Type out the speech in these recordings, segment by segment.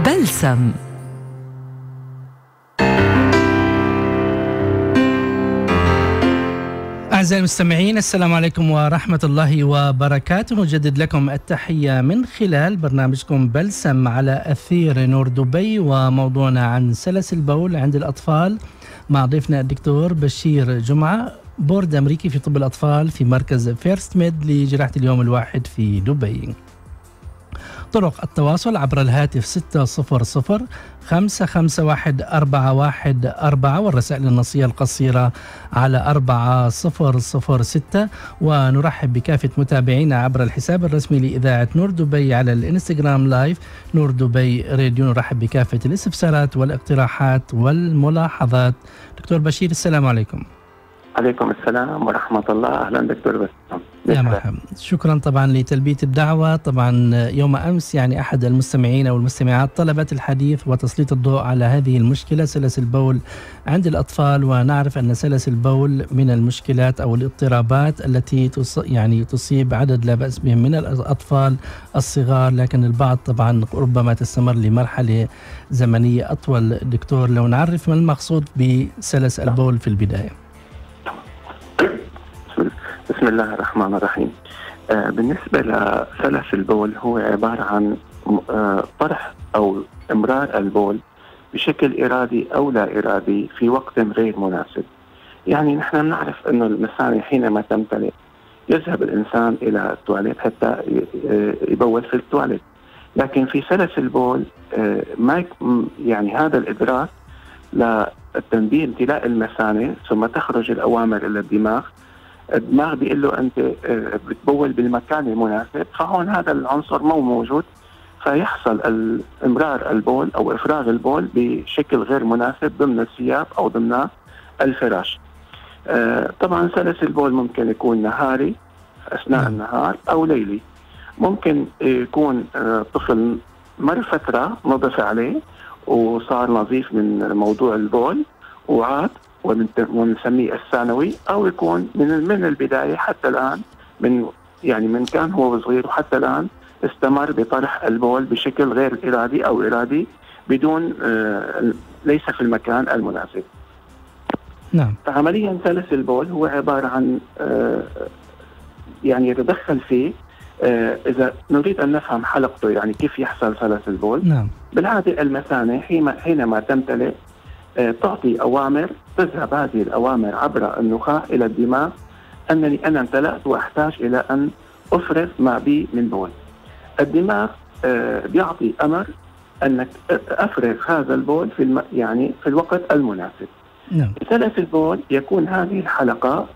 بلسم. أعزائي المستمعين، السلام عليكم ورحمة الله وبركاته. نجدد لكم التحية من خلال برنامجكم بلسم على أثير نور دبي، وموضوعنا عن سلس البول عند الأطفال مع ضيفنا الدكتور بشير جمعة، بورد أمريكي في طب الأطفال في مركز فيرست ميد لجراحة اليوم الواحد في دبي. طرق التواصل عبر الهاتف 600-551-414 والرسائل النصية القصيرة على 4006. ونرحب بكافة متابعينا عبر الحساب الرسمي لإذاعة نور دبي على الإنستغرام لايف نور دبي راديو. نرحب بكافة الاستفسارات والاقتراحات والملاحظات. دكتور بشير، السلام عليكم. عليكم السلام ورحمة الله. أهلا دكتور بسام. يا مرحبا، شكرا طبعا لتلبية الدعوة. طبعا يوم أمس أحد المستمعين أو المستمعات طلبت الحديث وتسليط الضوء على هذه المشكلة، سلس البول عند الأطفال. ونعرف أن سلس البول من المشكلات أو الاضطرابات التي تصيب عدد لا بأس بهم من الأطفال الصغار، لكن البعض طبعا ربما تستمر لمرحلة زمنية أطول. دكتور، لو نعرف ما المقصود بسلس البول في البداية. بسم الله الرحمن الرحيم. بالنسبة لسلس البول، هو عبارة عن طرح أو إمرار البول بشكل إرادي أو لا إرادي في وقت غير مناسب. يعني نحن نعرف أنه المثانة حينما تمتلئ يذهب الإنسان إلى التواليت حتى يبول في التواليت، لكن في سلس البول ما هذا الإدراك للتنبيه امتلاء المثانة، ثم تخرج الأوامر إلى الدماغ بيقول له أنت بتبول بالمكان المناسب، فهون هذا العنصر مو موجود، فيحصل إمرار البول أو إفراغ البول بشكل غير مناسب ضمن الثياب أو ضمن الفراش. طبعا سلس البول ممكن يكون نهاري أثناء النهار أو ليلي. ممكن يكون طفل مر فترة نضف عليه وصار نظيف من موضوع البول وعاد ونسميه الثانوي، أو يكون من البداية حتى الآن، من كان هو صغير وحتى الآن استمر بطرح البول بشكل غير إرادي أو إرادي بدون ليس في المكان المناسب. نعم. فعمليا سلس البول هو عبارة عن يتدخل فيه إذا نريد أن نفهم حلقته، كيف يحصل سلس البول. نعم. بالعادة المثانة حينما تمتلئ تعطي أوامر، تذهب هذه الأوامر عبر النخاع إلى الدماغ أنني أنا امتلأت وأحتاج إلى أن أفرز ما بي من بول. الدماغ بيعطي أمر أنك أفرز هذا البول في الوقت المناسب. نعم. سلس البول يكون هذه الحلقة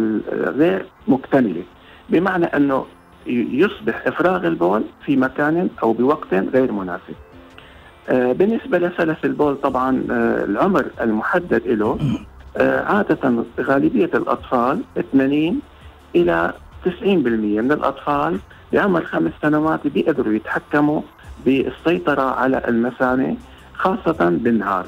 غير مكتملة، بمعنى أنه يصبح إفراغ البول في مكان أو بوقت غير مناسب. بالنسبة لسلس البول طبعا العمر المحدد له عادة غالبية الأطفال 80 إلى 90% من الأطفال بعمر 5 سنوات بيقدروا يتحكموا بالسيطرة على المثانة خاصة بالنهار.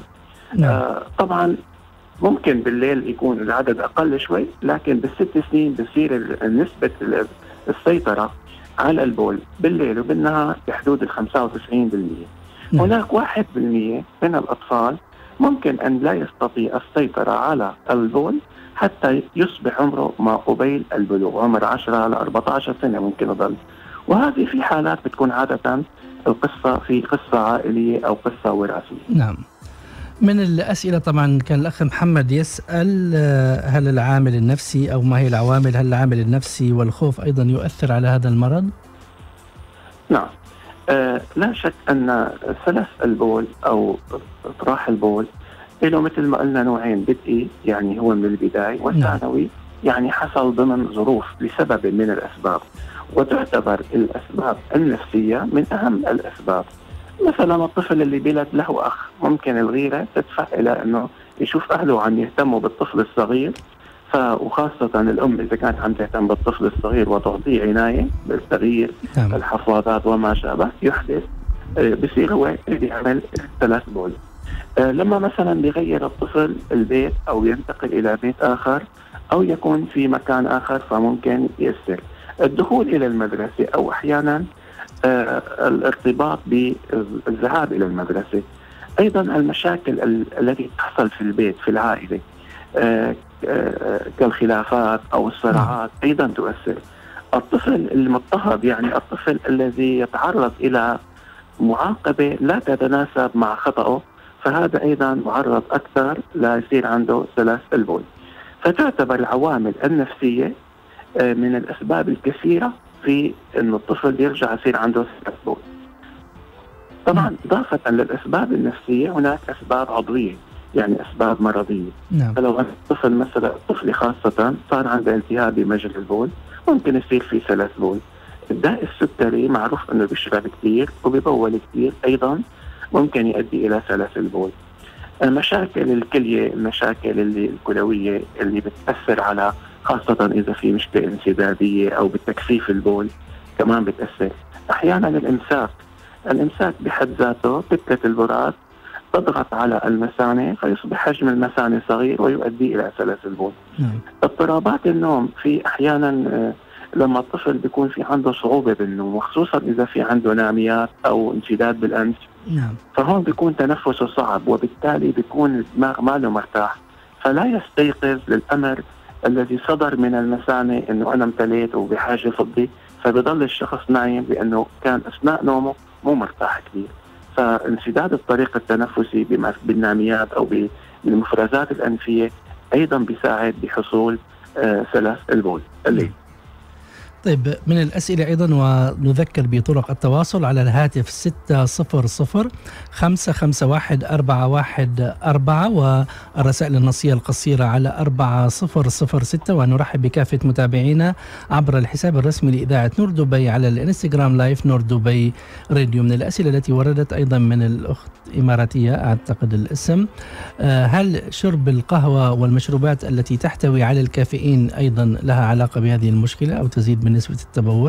طبعا ممكن بالليل يكون العدد أقل شوي، لكن بالست سنين بصير نسبة السيطرة على البول بالليل وبالنهار بحدود 95%. هناك 1% من الأطفال ممكن أن لا يستطيع السيطرة على البول حتى يصبح عمره ما قبيل البلوغ، عمر 10 إلى 14 سنة ممكن يضل. وهذه في حالات بتكون عادة القصة في قصة عائلية أو قصة وراثية. نعم. من الأسئلة طبعا كان الأخ محمد يسأل هل العامل النفسي أو ما هي العوامل، هل العامل النفسي والخوف أيضا يؤثر على هذا المرض؟ نعم. لا شك أن سلس البول أو إطراح البول له مثل ما قلنا نوعين، بدئي هو من البداية، والثانوي حصل ضمن ظروف لسبب من الأسباب، وتعتبر الأسباب النفسية من أهم الأسباب. مثلا الطفل اللي بلد له أخ، ممكن الغيرة تدفع إلى أنه يشوف أهله عم يهتموا بالطفل الصغير، وخاصة الأم إذا كانت عم تهتم بالطفل الصغير وتعطيه عناية بالتغيير الحفاضات وما شابه، يحدث بصير هو يعمل سلس بول. لما مثلا بيغير الطفل البيت أو ينتقل إلى بيت آخر أو يكون في مكان آخر، فممكن يأثر. الدخول إلى المدرسة أو أحيانا الارتباط بالذهاب إلى المدرسة. أيضا المشاكل التي تحصل في البيت في العائلة كالخلافات أو الصراعات أيضا تؤثر. الطفل المضطهد يعني الطفل الذي يتعرض إلى معاقبة لا تتناسب مع خطأه، فهذا أيضا معرض أكثر لا يصير عنده سلس البول. فتعتبر العوامل النفسية من الأسباب الكثيرة في أن الطفل يرجع يصير عنده سلس بول. طبعا إضافة للأسباب النفسية هناك أسباب عضوية، يعني أسباب مرضية. فلو الطفل مثلا الطفل خاصة صار عنده التهاب بمجرى البول ممكن يصير في سلس بول. الداء السكري معروف أنه بيشرب كثير وبيبول كثير، أيضا ممكن يؤدي إلى سلس البول. مشاكل الكلية، المشاكل الكلوية اللي بتأثر على، خاصة إذا في مشكلة انسدادية أو بتكثيف البول كمان بتأثر. أحيانا الإمساك بحد ذاته كتلة البراز تضغط على المثانة فيصبح حجم المثانة صغير ويؤدي إلى سلس البول. اضطرابات النوم، في أحيانا لما الطفل بيكون في عنده صعوبة بالنوم، وخصوصا إذا في عنده ناميات أو انسداد بالأنف، فهون بيكون تنفسه صعب وبالتالي بيكون الدماغ ماله مرتاح، فلا يستيقظ للأمر الذي صدر من المثانة إنه أنا امتليت وبحاجة فضي، فبيضل الشخص نايم لأنه كان أثناء نومه مو مرتاح كثير. فانسداد الطريق التنفسي بالناميات أو بالمفرزات الأنفية أيضا بيساعد بحصول سلس البول الليل. طيب، من الأسئلة أيضا ونذكر بطرق التواصل على الهاتف 600-551-414 والرسائل النصية القصيرة على 4006، ونرحب بكافة متابعينا عبر الحساب الرسمي لإذاعة نور دبي على الانستغرام لايف نور دبي راديو. من الأسئلة التي وردت أيضا من الأخت إماراتية أعتقد الاسم، هل شرب القهوة والمشروبات التي تحتوي على الكافيين أيضا لها علاقة بهذه المشكلة أو تزيد من نسبة التبول؟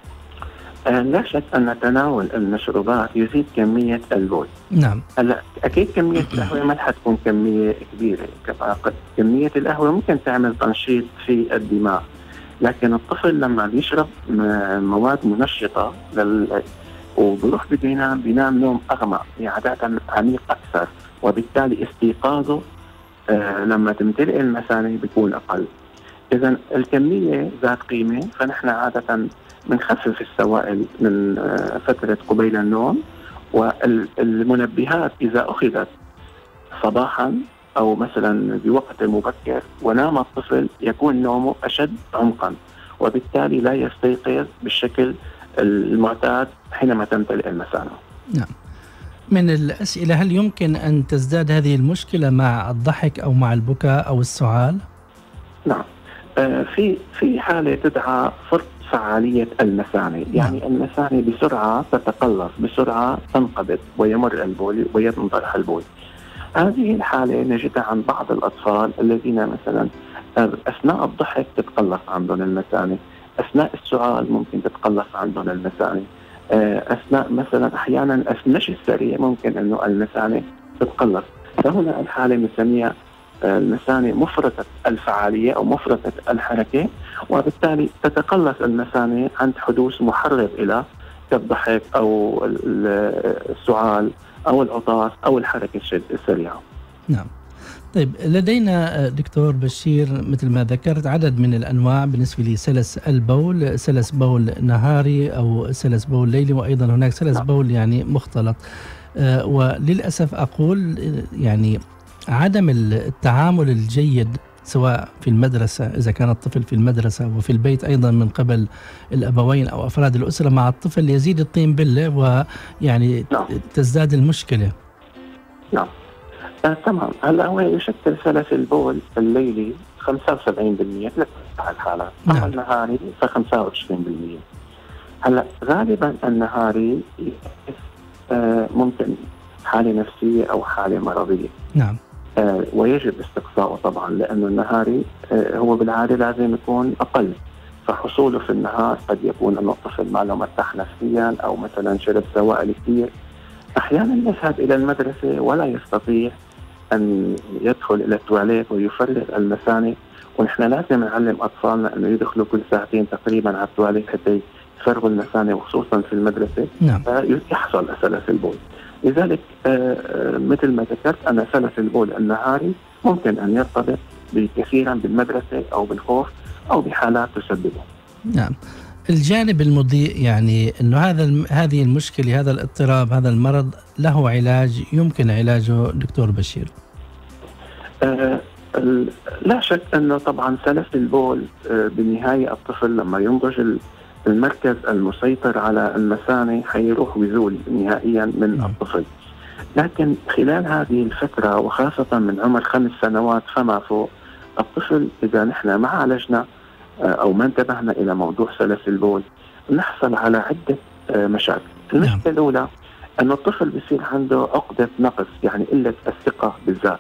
لا شك أن تناول المشروبات يزيد كمية البول. نعم. هلا أكيد كمية القهوة ما حتكون كمية كبيرة، كمية القهوة ممكن تعمل تنشيط في الدماغ، لكن الطفل لما بيشرب مواد منشطة وبروح بينام نوم أغمق، عادة عميق أكثر، وبالتالي استيقاظه لما تمتلئ المثانة بيكون أقل. إذن الكمية ذات قيمة، فنحن عادة بنخفف السوائل من فترة قبيل النوم، والمنبهات إذا أخذت صباحا أو مثلا بوقت مبكر ونام الطفل يكون نومه أشد عمقا، وبالتالي لا يستيقظ بالشكل المعتاد حينما تمتلئ المثانة. نعم. من الأسئلة، هل يمكن أن تزداد هذه المشكلة مع الضحك أو مع البكاء أو السعال؟ نعم. في حالة تدعى فرط فعالية المثانة، يعني المثانة بسرعة تتقلص، بسرعة تنقبض ويمر البول وينطرح البول. هذه الحالة نجدها عند بعض الأطفال الذين مثلا أثناء الضحك تتقلص عندهم المثانة، أثناء السعال ممكن تتقلص عندهم المثانة، أثناء مثلا أحيانا المشي السريع ممكن أنه المثانة تتقلص. فهنا الحالة بنسميها المثانة مفرطة الفعالية أو مفرطة الحركة، وبالتالي تتقلص المثانة عند حدوث محرك إلى كالضحك أو السعال أو العطاس أو الحركة السريعة. نعم. طيب، لدينا دكتور بشير مثل ما ذكرت عدد من الأنواع بالنسبة لسلس البول، سلس بول نهاري أو سلس بول ليلي، وأيضا هناك سلس بول يعني مختلط. وللأسف أقول يعني عدم التعامل الجيد سواء في المدرسة إذا كان الطفل في المدرسة وفي البيت أيضا من قبل الأبوين أو أفراد الأسرة مع الطفل يزيد الطين بلة، ويعني تزداد المشكلة. نعم. تمام. هلا هو يشكل سلس البول الليلي 75% لتسع الحالات، أما النهاري ف 25%. هلا غالبا النهاري ممكن حالة نفسية أو حالة مرضية. نعم. ويجب استقصاؤه طبعا، لأنه النهاري هو بالعادة لازم يكون أقل، فحصوله في النهار قد يكون أنه الطفل ما له مرتاح نفسيا أو مثلا شرب سوائل كثير، أحيانا يذهب إلى المدرسة ولا يستطيع أن يدخل إلى التواليت ويفرغ المثانة، ونحن لازم نعلم أطفالنا أنه يدخلوا كل ساعتين تقريبا على التواليت حتى فرغ المثانة وخصوصا في المدرسة نعم. يحصل سلس البول. لذلك مثل ما ذكرت أنا سلس البول النهاري ممكن أن يرتبط كثيرا بالمدرسة أو بالخوف أو بحالات تسببه. نعم. الجانب المضيء يعني أنه هذه المشكلة، هذا الاضطراب، هذا المرض له علاج يمكن علاجه دكتور بشير؟ لا شك أنه طبعا سلس البول بالنهاية الطفل لما ينضج المركز المسيطر على المثانة حيروح ويزول نهائيا من الطفل. لكن خلال هذه الفترة وخاصة من عمر 5 سنوات فما فوق، الطفل إذا نحن ما عالجنا أو ما انتبهنا إلى موضوع سلس البول نحصل على عدة مشاكل. المشكلة الأولى أن الطفل بيصير عنده عقدة نقص، يعني قلة الثقة بالذات،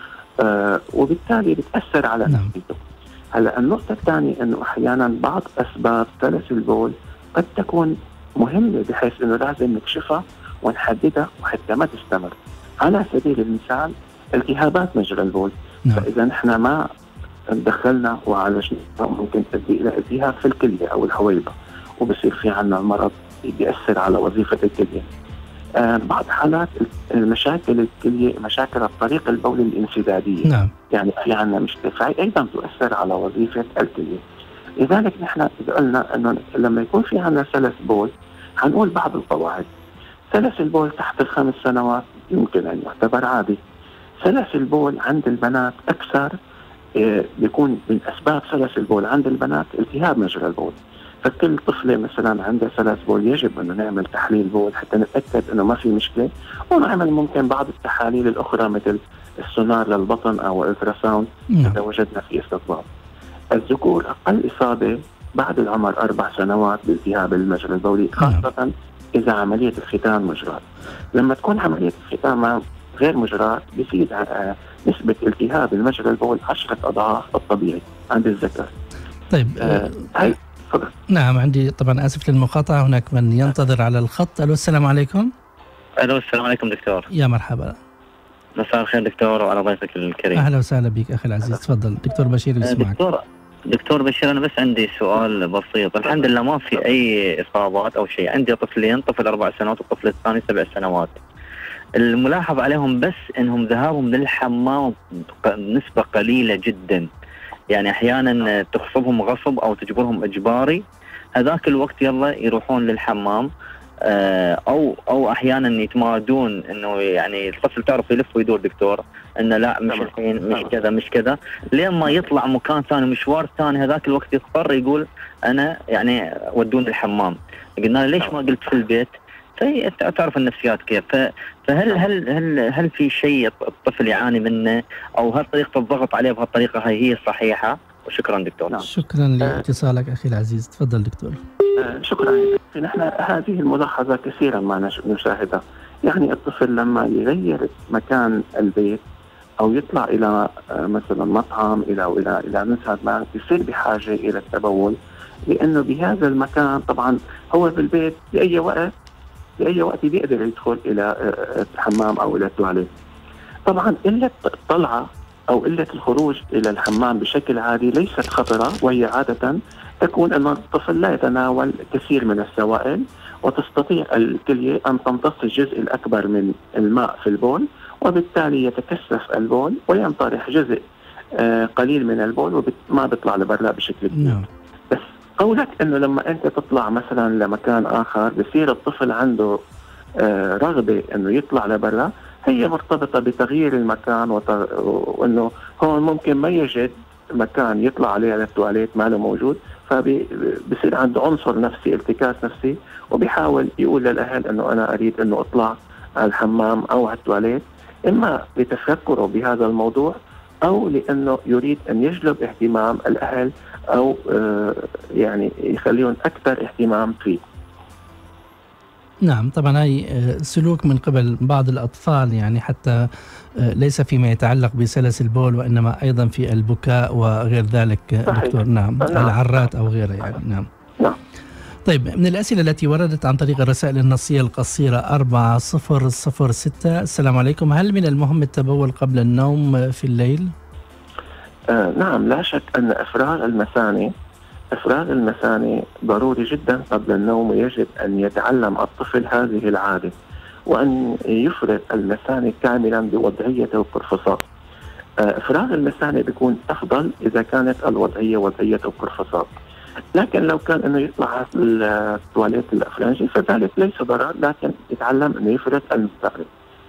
وبالتالي بتأثر على نفسيته. هلا النقطة الثانية أنه أحيانا بعض أسباب سلس البول قد تكون مهمة بحيث أنه لازم نكشفها ونحددها وحتى ما تستمر. على سبيل المثال التهابات مجرى البول، فإذا نحن ما دخلنا وعالجنا ممكن تؤدي إلى التهاب في الكلية أو الحويضة وبصير في عنا مرض بيأثر على وظيفة الكلية. بعض حالات المشاكل الكلية مشاكل الطريق البولي الانسدادية. نعم. يعني في عنا مشكلة أيضا تؤثر على وظيفة الكلية. لذلك نحن إذا قلنا أنه لما يكون في عنا سلس بول هنقول بعض القواعد. سلس البول تحت 5 سنوات يمكن أن يعتبر عادي. سلس البول عند البنات أكثر بيكون من أسباب سلس البول عند البنات التهاب مجرى البول. فكل طفلة مثلا عندها سلس بول يجب أن نعمل تحليل بول حتى نتأكد أنه ما في مشكلة، ونعمل ممكن بعض التحاليل الأخرى مثل السونار للبطن أو التراساوند إذا وجدنا في استطباب. الذكور أقل إصابة بعد العمر 4 سنوات بالتهاب المجرى البولي، خاصة إذا عملية الختان مجرات. لما تكون عملية الختان غير مجرات بيزيد نسبة التهاب المجرى البول 10 أضعاف الطبيعي عند الذكر. طيب هاي فضل. نعم، عندي طبعا آسف للمقاطعة، هناك من ينتظر على الخط. ألو السلام عليكم. ألو السلام عليكم دكتور. يا مرحبا. مساء الخير دكتور وعلى ضيفك الكريم. أهلا وسهلا بك أخي العزيز، تفضل دكتور بشير يسمعك. دكتور بشير، أنا بس عندي سؤال بسيط. الحمد لله ما في أي إصابات أو شيء. عندي طفلين، طفل 4 سنوات والطفل الثاني 7 سنوات. الملاحظ عليهم بس إنهم ذهابهم للحمام نسبة قليلة جدا، يعني أحيانا تغصبهم غصب أو تجبرهم إجباري، هذاك الوقت يلا يروحون للحمام، أو أحيانا يتمادون إنه يعني الطفل تعرف يلف ويدور دكتور، إنه لا مش الحين مش كذا مش كذا، لين ما يطلع مكان ثاني مشوار ثاني هذاك الوقت يضطر يقول أنا يعني ودوني الحمام. قلنا ليش ما قلت في البيت؟ تعرف النفسيات كيف. هل في شيء الطفل يعاني منه، او هل طريقه الضغط عليه بهالطريقه هي الصحيحه؟ وشكرا دكتور. نعم. شكرا لاتصالك اخي العزيز، تفضل دكتور. شكرا. نحن هذه الملاحظه كثيرا ما نشاهدها، يعني الطفل لما يغير مكان البيت او يطلع الى مثلا مطعم الى نزهه ما يصير بحاجه الى التبول، لانه بهذا المكان طبعا هو في البيت باي وقت بيقدر يدخل إلى الحمام أو إلى التواليت. طبعا قلة الطلعة أو قلة الخروج إلى الحمام بشكل عادي ليست خطرة، وهي عادة تكون أن الطفل لا يتناول كثير من السوائل، وتستطيع الكلية أن تمتص الجزء الأكبر من الماء في البول، وبالتالي يتكثف البول وينطرح جزء قليل من البول وما بيطلع لبرا بشكل كبير. بس قولك انه لما انت تطلع مثلا لمكان اخر بصير الطفل عنده رغبة انه يطلع لبرا، هي مرتبطة بتغيير المكان وانه هون ممكن ما يجد مكان يطلع عليه على التواليت ما له موجود، فبصير عنده عنصر نفسي، التكاس نفسي، وبيحاول يقول للاهل انه انا اريد انه اطلع على الحمام او على التواليت، اما لتفكره بهذا الموضوع او لانه يريد ان يجلب اهتمام الاهل أو يعني يخليهم أكثر اهتمام فيه. نعم، طبعا هاي سلوك من قبل بعض الأطفال، يعني حتى ليس فيما يتعلق بسلس البول وإنما أيضا في البكاء وغير ذلك. صحيح. دكتور نعم، العرات أو غيره يعني. نعم. طيب، من الأسئلة التي وردت عن طريق الرسائل النصية القصيرة 4006. السلام عليكم، هل من المهم التبول قبل النوم في الليل؟ نعم، لا شك أن إفراغ المثانة إفراغ المثانة ضروري جدا قبل النوم، ويجب أن يتعلم الطفل هذه العادة، وأن يفرغ المثانة كاملا بوضعية القرفصاء. إفراغ المثانة بيكون أفضل إذا كانت الوضعية وضعية القرفصاء، لكن لو كان أنه يطلع على التواليت الأفرنجي فذلك ليس ضرر، لكن يتعلم أنه يفرغ المثانة.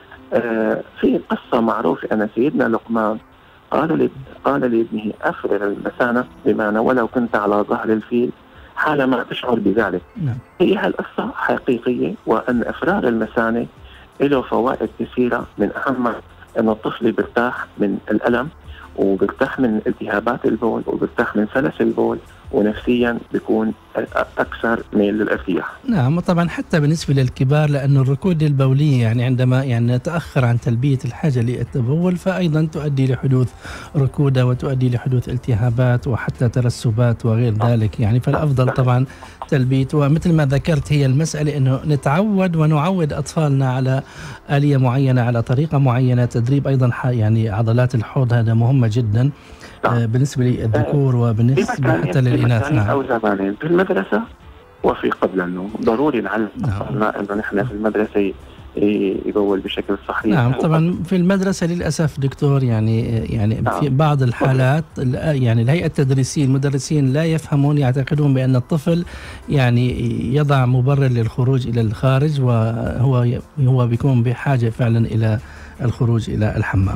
في قصة معروفة أن سيدنا لقمان قال لابنه أفرغ المثانة بمعنى ولو كنت على ظهر الفيل حالما تشعر بذلك. هي هالقصة حقيقية، وأن إفراغ المثانة له فوائد كثيرة، من أهم أن الطفل بيرتاح من الألم، وبيرتاح من التهابات البول، وبيرتاح من سلس البول، ونفسيا بيكون أكثر ميل للارتياح. نعم، طبعا حتى بالنسبة للكبار، لأن الركود البولية يعني عندما نتأخر عن تلبية الحاجة للتبول فأيضا تؤدي لحدوث ركودة، وتؤدي لحدوث التهابات وحتى ترسبات وغير ذلك يعني. فالأفضل طبعا تلبية، ومثل ما ذكرت هي المسألة أنه نتعود ونعود أطفالنا على آلية معينة، على طريقة معينة. تدريب أيضا يعني عضلات الحوض هذا مهمة جدا بالنسبة للذكور وبالنسبة حتى للإناث. نعم. أو زمانين في المدرسة وفي قبل النوم ضروري نعلم أطفالنا أنه نحن في المدرسة يبول بشكل صحيح. نعم طبعا في المدرسة للأسف دكتور يعني في بعض الحالات يعني الهيئة التدريسية المدرسين لا يفهمون، يعتقدون بأن الطفل يعني يضع مبرر للخروج إلى الخارج، وهو بيكون بحاجة فعلا إلى الخروج إلى الحمام.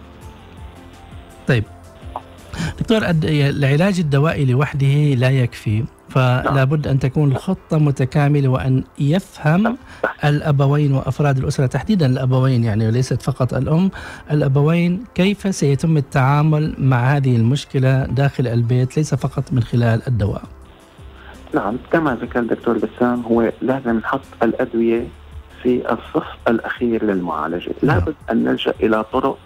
طيب دكتور، العلاج الدوائي لوحده لا يكفي، فلا بد أن تكون الخطة متكاملة، وأن يفهم الأبوين وأفراد الأسرة تحديدا الأبوين يعني، وليست فقط الأم، الأبوين كيف سيتم التعامل مع هذه المشكلة داخل البيت، ليس فقط من خلال الدواء. نعم كما ذكر الدكتور بسام، هو لازم نحط الأدوية في الصف الأخير للمعالجة. لابد أن نلجأ إلى طرق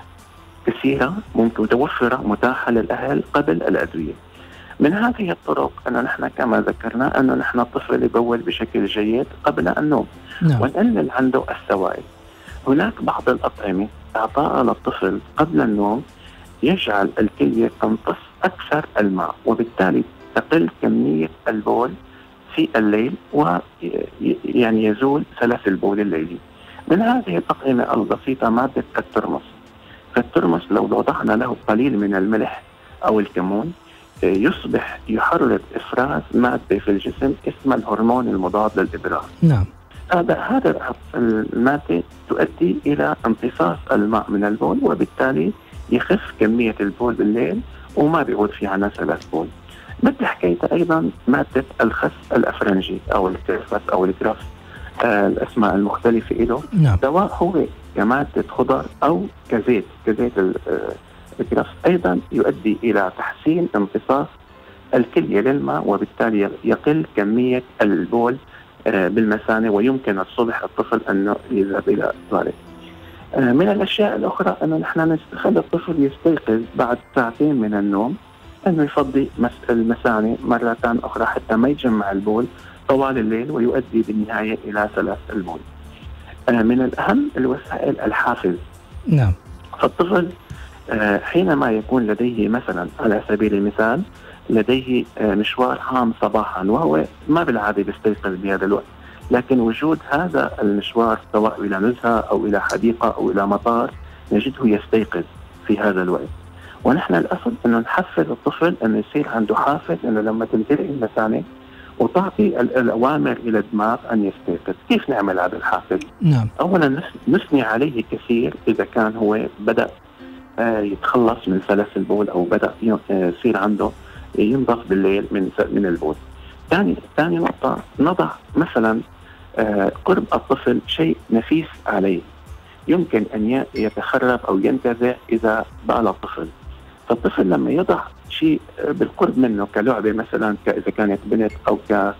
كثيرة ممكن متوفرة متاحة للأهل قبل الأدوية. من هذه الطرق أن نحن كما ذكرنا أن نحن الطفل يبول بشكل جيد قبل النوم، ونقلل عنده السوائل. هناك بعض الأطعمة إعطاءها للطفل قبل النوم يجعل الكلية تمتص أكثر الماء، وبالتالي تقل كمية البول في الليل، ويعني يزول سلس البول الليلي. من هذه الأطعمة البسيطة مادة الترمس. فالترمس لو وضعنا له قليل من الملح أو الكمون يصبح يحرك إفراز مادة في الجسم اسمها الهرمون المضاد للإبراز. نعم. هذا المادة تؤدي إلى امتصاص الماء من البول، وبالتالي يخف كمية البول بالليل وما بيعود في عنا سلس بول. بدي حكيت أيضا مادة الخس الأفرنجي أو الكرفس أو الجرفس، الأسماء المختلفة له. نعم. دواء هو كمادة خضر أو كزيت الجرفس، أيضا يؤدي إلى تحسين امتصاص الكلية للماء، وبالتالي يقل كمية البول بالمثانة، ويمكن الصبح الطفل أنه يذهب إلى التواليت. من الأشياء الأخرى أنه نحن نخلي الطفل يستيقظ بعد ساعتين من النوم، أنه يفضي المثانة مرة أخرى حتى ما يجمع البول طوال الليل ويؤدي بالنهاية إلى سلس البول. من الأهم الوسائل الحافز. نعم. فالطفل حينما يكون لديه مثلا على سبيل المثال لديه مشوار هام صباحا، وهو ما بالعادة بيستيقظ بهذا الوقت، لكن وجود هذا المشوار سواء إلى نزهة أو إلى حديقة أو إلى مطار نجده يستيقظ في هذا الوقت. ونحن الأصل أنه نحفز الطفل أنه يصير عنده حافز أنه لما تمتلئ المثانة وتعطي الأوامر إلى الدماغ أن يستيقظ. كيف نعمل هذا الحافز؟ نعم. أولا نثني عليه كثير إذا كان هو بدأ يتخلص من سلس البول أو بدأ يصير عنده ينضف بالليل من البول. ثاني نقطة، نضع مثلا قرب الطفل شيء نفيس عليه يمكن أن يتخرب أو ينتزع إذا بال الطفل. فالطفل لما يضع شيء بالقرب منه كلعبة مثلا، إذا كانت بنت أو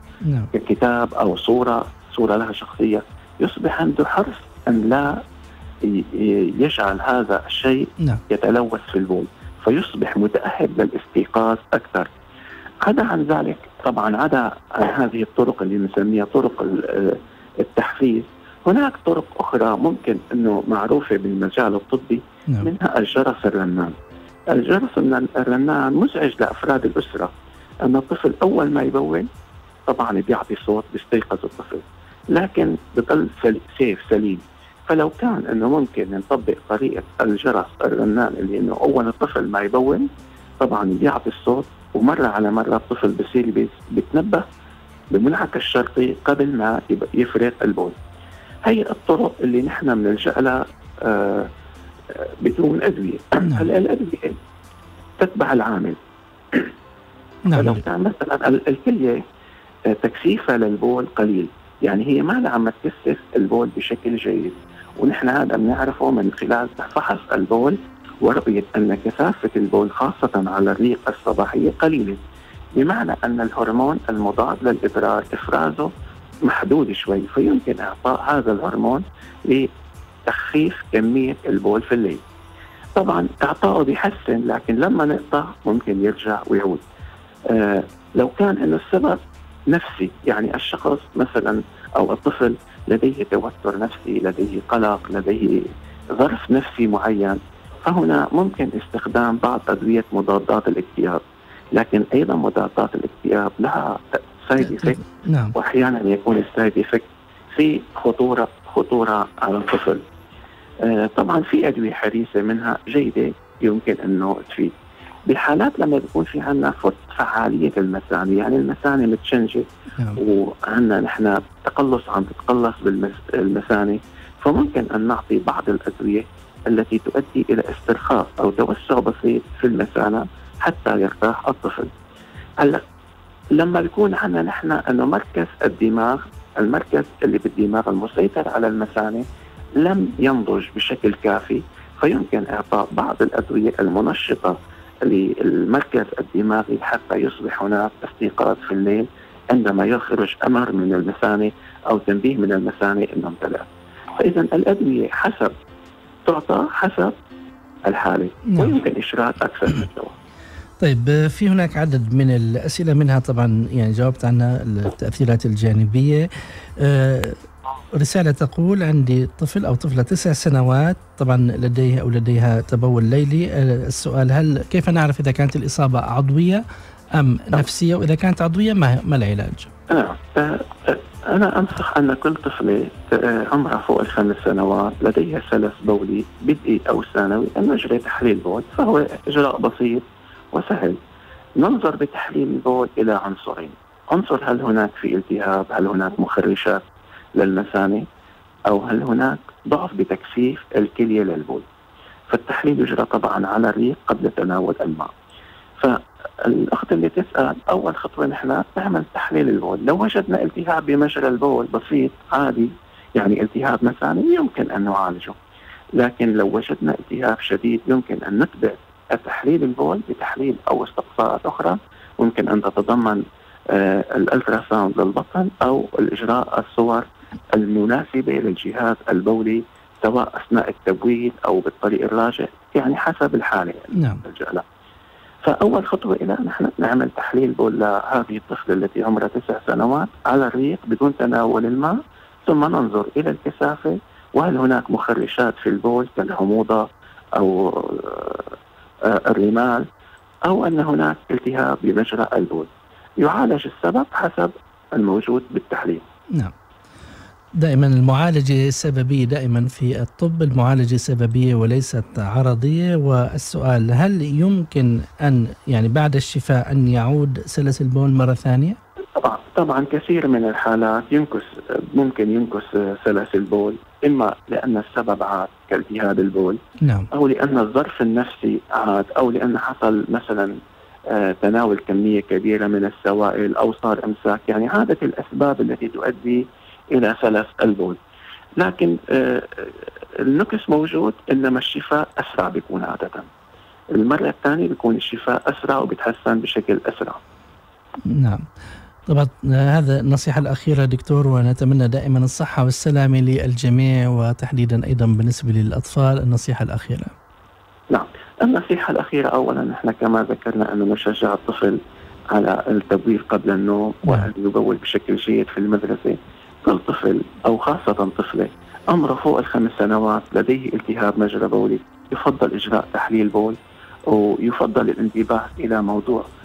ككتاب أو صورة لها شخصية، يصبح عنده حرص أن لا يجعل هذا الشيء يتلوث في البول، فيصبح متأهب للاستيقاظ أكثر. عدا عن ذلك طبعا، عدا عن هذه الطرق اللي نسميها طرق التحفيز، هناك طرق أخرى ممكن أنه معروفة بالمجال الطبي. منها الجرس الرنان. الجرس الرنان مزعج لأفراد الأسرة أن الطفل أول ما يبول طبعا بيعطي صوت بيستيقظ الطفل، لكن بضل سيف سليم. فلو كان أنه ممكن نطبق طريقة الجرس الرنان اللي أنه أول الطفل ما يبول طبعا بيعطي الصوت، ومرة على مرة الطفل بصير بيتنبه بمنعكس الشرطي قبل ما يفرغ البول. هي الطرق اللي نحن بنلجأ لها بدون أدوية. هلا الأدوية تتبع العامل. فلو كان مثلا الكلية تكثيفها للبول قليل، يعني هي ما عم تكثف البول بشكل جيد، ونحن هذا بنعرفه من خلال فحص البول ورؤية أن كثافة البول خاصة على الريق الصباحية قليلة، بمعنى أن الهرمون المضاد للإدرار إفرازه محدود شوي، فيمكن إعطاء هذا الهرمون لتخفيف كمية البول في الليل. طبعا إعطائه بيحسن، لكن لما نقطع ممكن يرجع ويعود. لو كان إنه السبب نفسي، يعني الشخص مثلا أو الطفل لديه توتر نفسي، لديه قلق، لديه ظرف نفسي معين، فهنا ممكن استخدام بعض أدوية مضادات الاكتئاب، لكن أيضا مضادات الاكتئاب لها سايد إفكت، وأحيانا يكون السايد إفكت في خطورة على الطفل. طبعا في أدوية حديثة منها جيدة يمكن أنه تفيد بحالات لما بيكون في عنا فعالية المثانة، يعني المثانة متشنجة وعنا نحن تتقلص بالمثانة، فممكن أن نعطي بعض الأدوية التي تؤدي إلى استرخاء أو توسع بسيط في المثانة حتى يرتاح الطفل. هلا لما بيكون عنا نحن أنه مركز الدماغ، المركز اللي بالدماغ المسيطر على المثانة لم ينضج بشكل كافي، فيمكن إعطاء بعض الأدوية المنشطة للمركز الدماغي حتى يصبح هناك استيقاظ في الليل عندما يخرج أمر من المثانة أو تنبيه من المثانة أنه امتلأ. فإذا الأدوية تعطى حسب الحالة، ويمكن إشراك أكثر من الدواء. طيب، في هناك عدد من الأسئلة، منها طبعا يعني جاوبت عنها التأثيرات الجانبية. رسالة تقول: عندي طفل أو طفلة 9 سنوات، طبعا لديه أو لديها تبول ليلي. السؤال: كيف نعرف إذا كانت الإصابة عضوية أم نفسية؟ وإذا كانت عضوية ما العلاج؟ أنا أنصح أن كل طفلة عمرها فوق 5 سنوات لديها سلس بولي بدئي أو ثانوي أن نجري تحليل بول، فهو إجراء بسيط وسهل. ننظر بتحليل البول إلى عنصرين: عنصر هل هناك في التهاب، هل هناك مخرشات للمثانة، أو هل هناك ضعف بتكثيف الكلية للبول. فالتحليل يجرى طبعا على الريق قبل تناول الماء. فالأخت اللي تسأل، أول خطوة نحن نعمل تحليل البول. لو وجدنا التهاب بمجرى البول بسيط عادي، يعني التهاب مثاني، يمكن أن نعالجه. لكن لو وجدنا التهاب شديد يمكن أن نتبع تحليل البول بتحليل أو استقصاءات أخرى، ممكن أن تتضمن الألتراساوند للبطن أو الإجراء الصور المناسبة للجهاز البولي سواء أثناء التبويل أو بالطريق الراجع، يعني حسب الحالة. فأول خطوة إلى نحن نعمل تحليل بول لهذه الطفلة التي عمرها 9 سنوات على الريق بدون تناول الماء، ثم ننظر إلى الكثافة وهل هناك مخرشات في البول كالحموضة أو الرمال، أو أن هناك التهاب بمجرى البول. يعالج السبب حسب الموجود بالتحليل. نعم. دائما المعالجة سببية، دائما في الطب المعالجة سببية وليست عرضية. والسؤال: هل يمكن أن يعني بعد الشفاء أن يعود سلس البول مرة ثانية؟ طبعا كثير من الحالات ممكن ينكس سلس البول، إما لأن السبب عاد كالتهاب البول، أو لأن الظرف النفسي عاد، أو لأن حصل مثلا تناول كمية كبيرة من السوائل أو صار إمساك، يعني عادة الأسباب التي تؤدي إلى سلس البول. لكن النكس موجود، إنما الشفاء أسرع بيكون عادة. المرة الثانية بيكون الشفاء أسرع وبتحسن بشكل أسرع. نعم. طبعا هذا النصيحة الأخيرة دكتور، ونتمنى دائما الصحة والسلامة للجميع، وتحديدا أيضا بالنسبة للأطفال النصيحة الأخيرة. نعم، النصيحة الأخيرة أولا نحن كما ذكرنا أنه نشجع الطفل على التبويل قبل النوم، وأن يبول بشكل جيد في المدرسة. كل طفل أو خاصة طفلة عمره فوق 5 سنوات لديه التهاب مجرى بولي، يفضل إجراء تحليل بول، ويفضل الانتباه إلى موضوع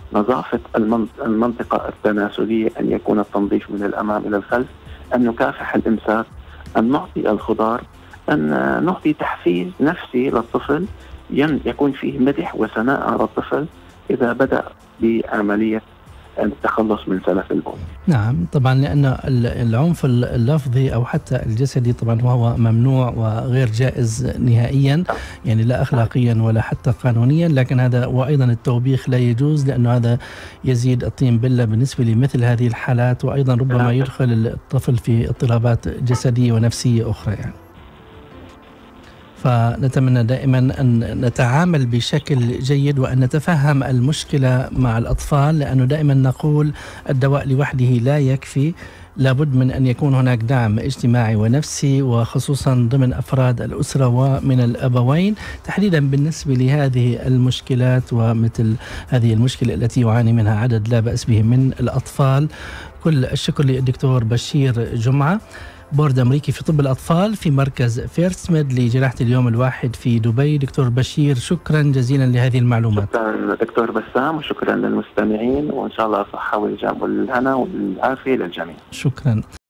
نظافة المنطقة التناسلية، أن يكون التنظيف من الأمام إلى الخلف، أن نكافح الإمساك، أن نعطي الخضار، أن نعطي تحفيز نفسي للطفل يكون فيه مدح وثناء على الطفل إذا بدأ بعملية التخلص من سلف البول. نعم طبعا، لأن العنف اللفظي أو حتى الجسدي طبعا وهو ممنوع وغير جائز نهائيا، يعني لا أخلاقيا ولا حتى قانونيا، لكن هذا وأيضا التوبيخ لا يجوز، لأنه هذا يزيد الطين بلة بالنسبة لمثل هذه الحالات، وأيضا ربما يدخل الطفل في اضطرابات جسدية ونفسية أخرى يعني. فنتمنى دائما أن نتعامل بشكل جيد وأن نتفهم المشكلة مع الأطفال، لأنه دائما نقول الدواء لوحده لا يكفي، لابد من أن يكون هناك دعم اجتماعي ونفسي، وخصوصا ضمن أفراد الأسرة ومن الأبوين، تحديدا بالنسبة لهذه المشكلات ومثل هذه المشكلة التي يعاني منها عدد لا بأس به من الأطفال. كل الشكر للدكتور بشير جمعة، بورد أمريكي في طب الأطفال في مركز فيرست ميد لجراحة اليوم الواحد في دبي. دكتور بشير شكرا جزيلا لهذه المعلومات. شكرا دكتور بسام، وشكرا للمستمعين، وإن شاء الله الصحة والهنا والعافية للجميع. شكرا.